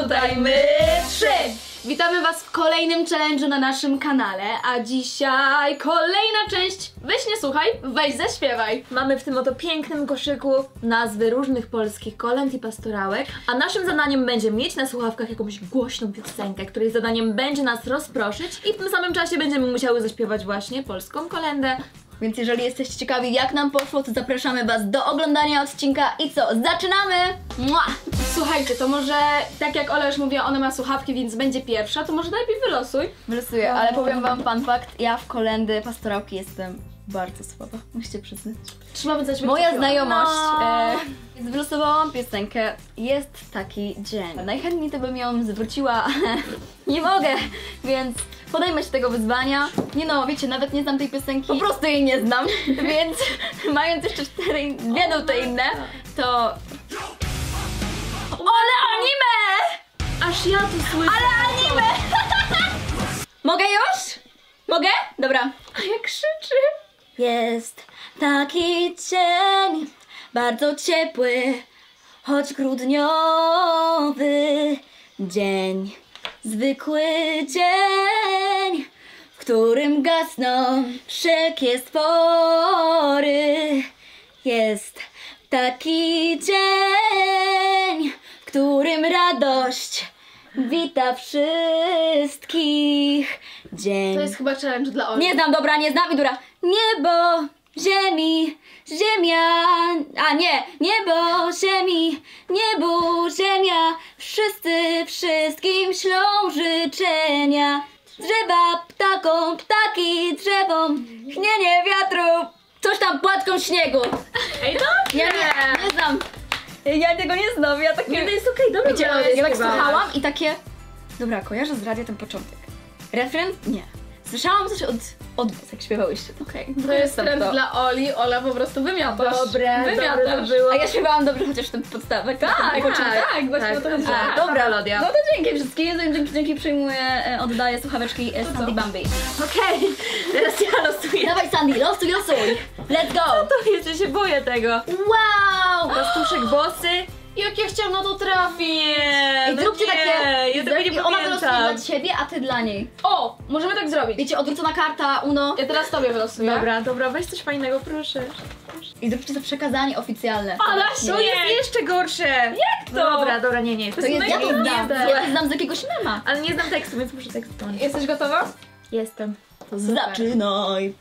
tutaj my trzy! Witamy was w kolejnym challenge'u na naszym kanale, a dzisiaj kolejna część Weź nie słuchaj, weź zaśpiewaj. Mamy w tym oto pięknym koszyku nazwy różnych polskich kolęd i pastorałek, a naszym zadaniem będzie mieć na słuchawkach jakąś głośną piosenkę, której zadaniem będzie nas rozproszyć i w tym samym czasie będziemy musiały zaśpiewać właśnie polską kolędę. Więc jeżeli jesteście ciekawi jak nam poszło, to zapraszamy was do oglądania odcinka i co? Zaczynamy! Mua! Słuchajcie, to może tak jak Ola już mówiła, ona ma słuchawki, więc będzie pierwsza, to może najpierw wylosuj. Wylosuję, ale powiem wam fun fact, ja w kolędy, pastorałki jestem bardzo słaba, musicie przyznać. Trzeba coś. Moja znajomość, wylosowałam piosenkę Jest taki dzień. Najchętniej to bym ją zwróciła, ale nie mogę, więc podejmę się tego wyzwania. Nie no, wiecie, nawet nie znam tej piosenki. Po prostu jej nie znam, więc mając jeszcze dwie nuty inne, to... Ale anime! Aż ja tu słyszę. Ale anime! Mogę już? Mogę? Dobra. A jak krzyczy? Jest taki dzień, bardzo ciepły, choć grudniowy dzień. Zwykły dzień, w którym gasną wszelkie spory. Jest taki dzień, w którym radość wita wszystkich. Dzień. To jest chyba challenge dla Oli. Nie znam, dobra, nie znam i dura. Niebo, ziemi, ziemia. A nie, niebo, ziemi, niebu, ziemia. Wszyscy wszystkim ślą życzenia. Drzewa ptakom, ptaki drzewom. Chnienie wiatru, coś tam płatką śniegu. Ej, dobrze! Ja nie znam. Ja tego nie znam, ja takie... Nie, to jest okej, dobra. Wiecie, ja tak słuchałam i takie... Dobra, kojarzę z radia ten początek. Refren? Nie. Słyszałam coś od was, jak śpiewałyście. Okej. To jest trend dla Oli, Ola po prostu wymiatasz. Dobre to było. A ja śpiewałam dobrze chociaż ten podstawek. Tak, właśnie o to chodziło. Dobra, Lodia. No to dzięki wszystkim, dzięki przyjmuję, oddaję słuchaweczki Sandy Bambi. Okej, teraz ja losuję. Dawaj Sandy, losuj. Let's go. No to wiesz, ja się boję tego. Wow! Pastuszek bosy. Jak ja chciałam na to trafić! Ej, zróbcie takie... Ja tego nie Ona pamiętam. wylosuje dla ciebie, a ty dla niej. O! Możemy tak zrobić. Wiecie, odwrócona karta, Uno. Ja teraz tobie wylosuję. Dobra, weź coś fajnego, proszę. I zróbcie to przekazanie oficjalne. To jest jeszcze gorsze! Jak to? Dobra, nie. To jest, ja to znam. Ja to znam z jakiegoś mema. Ale nie znam tekstu, więc muszę tekst pomóc. Jesteś gotowa? Jestem. To zaczynaj.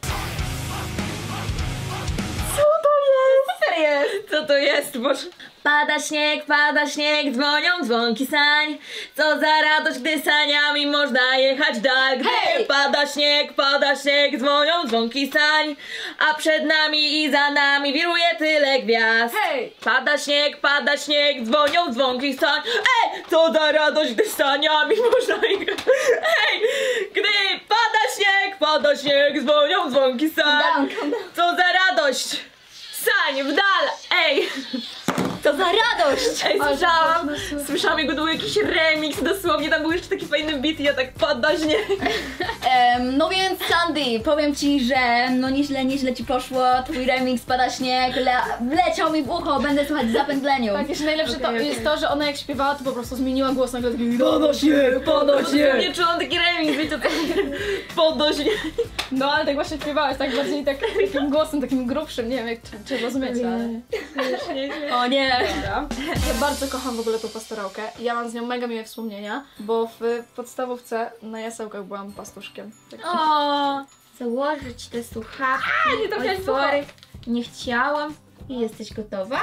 Co to jest? Boże. Pada śnieg, dzwonią dzwonki sań. Co za radość, gdy saniami można jechać dal. Hej! Pada śnieg, dzwonią dzwonki sań. A przed nami i za nami wiruje tyle gwiazd. Hej! Pada śnieg, dzwonią dzwonki sań. Co za radość, gdy saniami można jechać. Gdy pada śnieg, dzwonią dzwonki sań. Co za radość! Sań, w dal! To za radość! Słyszałam jego był jakiś remix, dosłownie tam był jeszcze taki fajny beat i ja tak pada śnieg. No więc Sandy, powiem ci, że no nieźle ci poszło, twój remix Pada śnieg, wleciał mi w ucho, będę słuchać w zapętleniu. Tak, jeszcze najlepsze jest to, że ona jak śpiewała, to po prostu zmieniła głos nagle taki... Pada śnieg! Nie czułam taki remix, wiecie co? Pada śnieg. No ale tak właśnie śpiewałaś, tak bardziej takim głosem, takim grubszym, nie wiem jak czy rozumiecie, ale... O nie! Dobra. Ja bardzo kocham w ogóle tą pastorałkę. Ja mam z nią mega miłe wspomnienia, bo w podstawówce na jasełkach byłam pastuszkiem. O, założyć te słuchawki. Nie trafiałaś w ucho. Nie chciałam. I jesteś gotowa?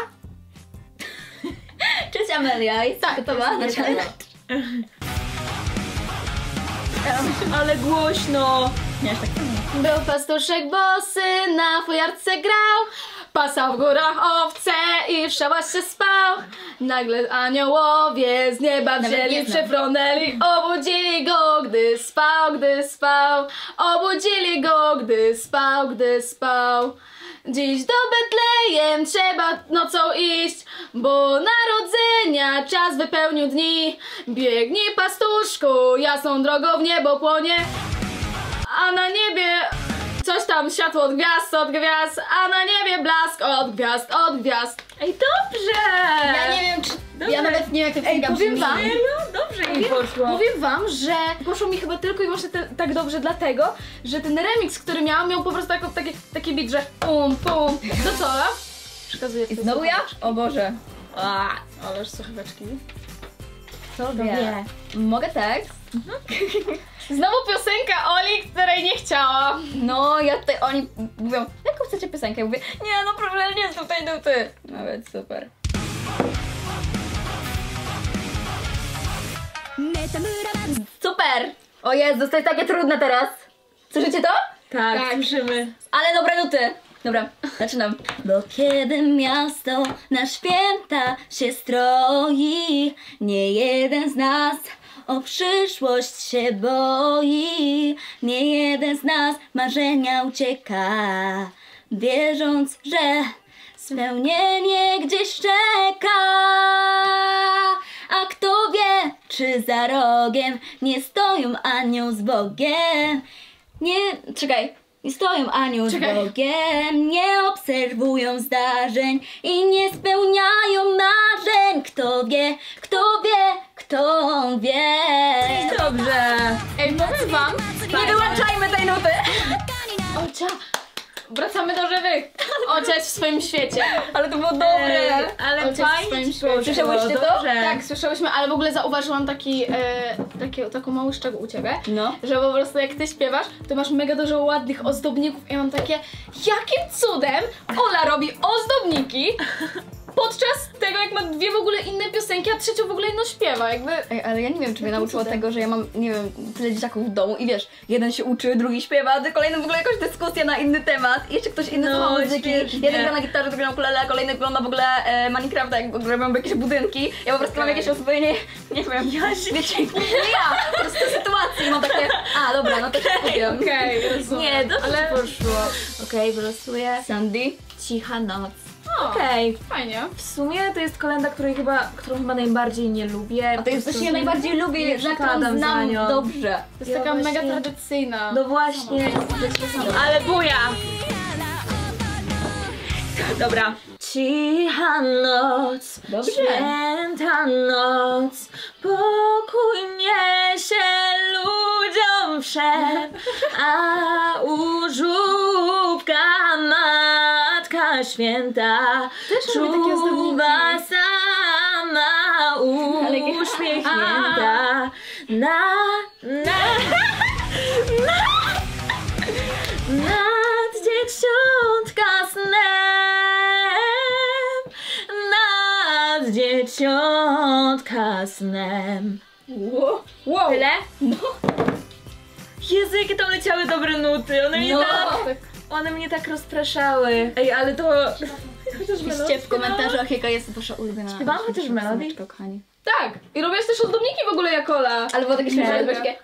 Cześć Amelia, jesteś gotowa? Na challenge? Ale głośno! Nie, tak nie. Był pastuszek bosy, na fujarce grał. Pasał w górach owce i w szałaście spał. Nagle aniołowie z nieba wzięli, przefrąnęli. Obudzili go, gdy spał. Obudzili go, gdy spał. Dziś do Betlejem trzeba nocą iść, bo narodzenia czas wypełnił dni. Biegnij pastuszku, jasną drogą w niebo płonie, a na niebie coś tam, światło od gwiazd, a na niebie blask od gwiazd. Ej, dobrze! Ja nie wiem, czy... Dobrze. Ja nawet nie wiem, jak to Ej, powiem wam, Dobrze mi poszło. Powiem wam, że poszło mi chyba tylko i wyłącznie tak dobrze dlatego, że ten remix, który miał po prostu taki beat, że pum, pum. To co? Przekazuję I znowu ja? O Boże. Ależ słuchaweczki. Sobie. Mogę tekst? Znowu piosenka Oli, której nie chciała. No, ja tutaj, oni mówią, jaką chcecie piosenkę? Ja mówię, nie no proszę, nie są tutaj nuty. Nawet super. Super! O Jezu, to jest takie trudne teraz. Słyszycie to? Tak, słyszymy. Ale dobre nuty. Dobra, zaczynam. Bo kiedy miasto na święta się stroi, nie jeden z nas o przyszłość się boi. Nie jeden z nas marzenia ucieka, wierząc, że spełnienie gdzieś czeka. A kto wie, czy za rogiem nie stoją anioł z Bogiem. Nie stoją anioł z Bogiem, nie obserwują zdarzeń i nie spełniają marzeń. Kto wie, kto wie. Dobrze. Ej, powiem wam, Nie wyłączajmy tej nuty. Olcia, wracamy do żywych. Olcia jest w swoim świecie. Ale to było dobre. Ale Olcia jest w fajnie swoim ci świecie. poszło. Słyszałyście to? Dobrze. Tak, słyszałyśmy, ale w ogóle zauważyłam taką mały szczegół u ciebie, No. że po prostu jak ty śpiewasz, to masz mega dużo ładnych ozdobników i ja mam takie, jakim cudem Ola robi ozdobniki podczas tego, jak ma dwie w ogóle inne piosenki, a trzecią w ogóle inną śpiewa, jakby... Ej, ale ja nie wiem, czy mnie nauczyło tego, że ja mam, nie wiem, tyle dzieciaków w domu i wiesz, jeden się uczy, drugi śpiewa, a kolejny w ogóle jakąś dyskusję na inny temat i jeszcze ktoś inny słucha muzyki. świetnie. Jeden gra na gitarze, drugi na ukulele, a kolejny ogląda w ogóle Minecrafta, jak robią jakieś budynki. Ja po prostu mam jakieś oswojenie, nie wiem, wiecie, nie ja, po prostu sytuacji i mam takie, a dobra, no to się skupiam. Okej, rozumiem. Nie, dobrze poszło. Okej, wylosuję. Sandy? Cicha noc. O, Okej. fajnie. W sumie to jest kolenda, którą chyba najbardziej nie lubię. A to jest coś, ja najbardziej lubię, Nie że przepadam za znam nią. dobrze. To jest Ja taka właśnie- mega tradycyjna. No właśnie. Ale buja. Dobra. Cicha noc, Dobrze. święta noc, pokój niesie ludziom wszem, a u żłóbka Matka Święta lubię takie czuwa sama uśmiechnięta nad dzieciątka snem, nad dzieciątka snem. Wow. Tyle? No. Jezu, jakie to leciały dobre nuty, one mnie tak rozpraszały. Ej, ale to... Piszcie w komentarzach, jaka jest wasza ulubiona. Śpiewałam chociaż melodię? pioseneczka, kochani. Tak, i robiłaś też ozdobniki w ogóle jak Ola. Ale było takie śmieszne, Mega. takie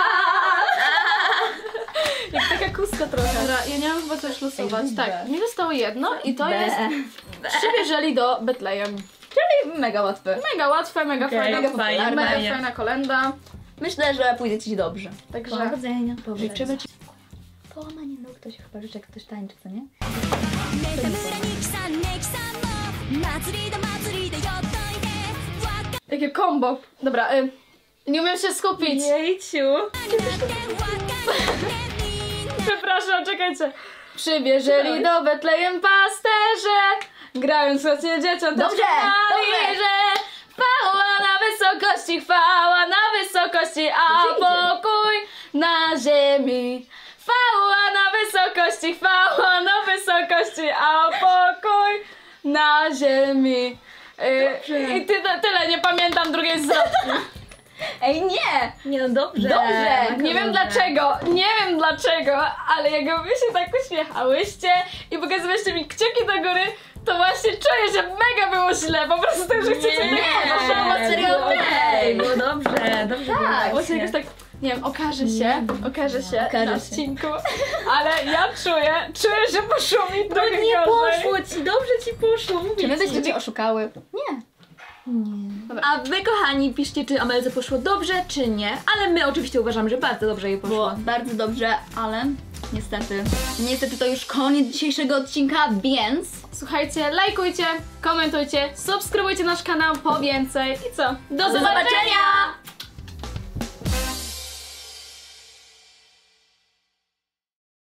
Jak taka kuska trochę. Dobra, ja nie mam chyba coś losować. Ej, Tak, mi zostało jedno i to B. jest Przybierzeli do Betlejem. Czyli mega łatwe. Mega łatwe, mega Okej, fajna, fajnie, mega fajnie. fajna kolenda. Myślę, że pójdzie ci dobrze. Także Powodzenia. życzymy ci. Połamanie nóg, to się chyba życzy, jak ktoś tańczy, co nie? Jakie combo. Dobra, nie umiem się skupić. Jejciu. Przepraszam, czekajcie. Przybierzeli do Betlejem pasterze, grając właśnie dzieciom Dobrze, że chwała na wysokości, a pokój na ziemi. Chwała na wysokości, a pokój na ziemi. I tyle, nie pamiętam drugiej zwrotki. Ej, nie! Nie no, dobrze. Dobrze. Nie wiem dlaczego, ale jak wy się tak uśmiechałyście i pokazywaliście mi kciuki do góry, to właśnie czuję, że mega było źle, po prostu, że chcecie tak proszę, serio, okej, było dobrze, dobrze było. Tak. Właśnie jakoś tak, nie wiem, okaże się Okaże na się. odcinku, ale ja czuję, że poszło mi trochę Nie gorzej. poszło ci, dobrze ci poszło, Czy mówię my ci. byście cię oszukały? Nie. A wy, kochani, piszcie, czy Amelce poszło dobrze, czy nie. Ale my oczywiście uważamy, że bardzo dobrze jej poszło. Było bardzo dobrze, ale Niestety. Niestety to już koniec dzisiejszego odcinka, więc... Słuchajcie, lajkujcie, komentujcie, subskrybujcie nasz kanał po więcej i co? Do zobaczenia!